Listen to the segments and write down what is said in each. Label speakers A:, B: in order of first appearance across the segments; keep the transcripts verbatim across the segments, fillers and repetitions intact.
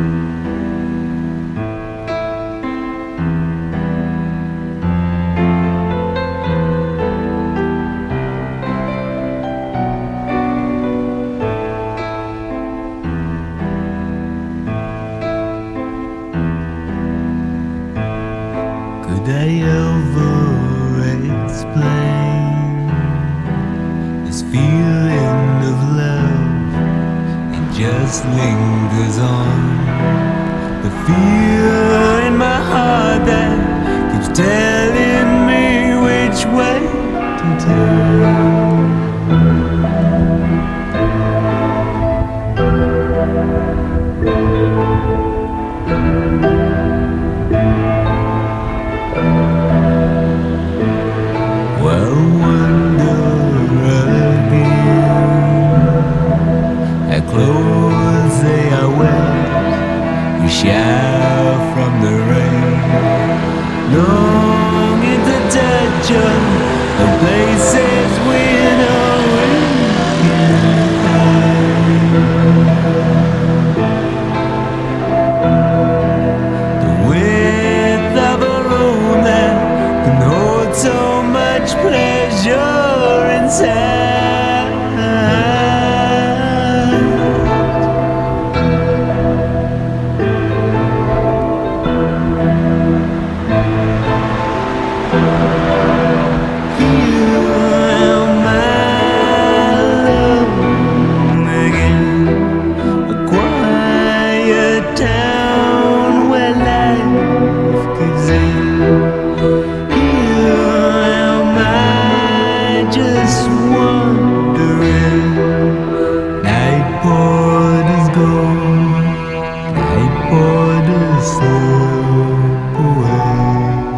A: Could I ever explain this feeling of love? It just lingers on. The fear in my heart that keeps telling me which way to turn. Well, wonder again, how close they are wet, we shout from the rain, longing to touch on the places we know we can hide. The width of a room that can hold so much pleasure inside. Nightporters go, Nightporters slip away.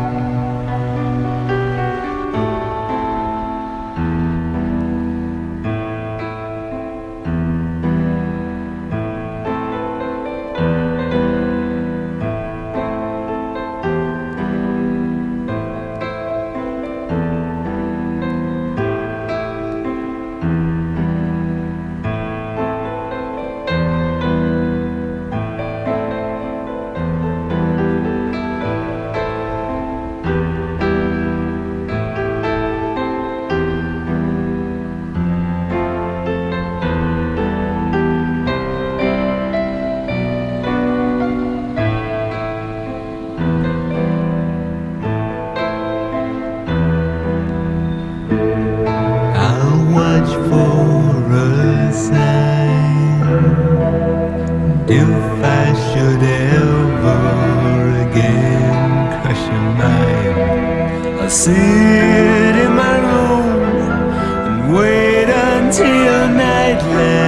A: Watch for a sign, if I should ever again crush your mind. I'll sit in my room and wait until night lands.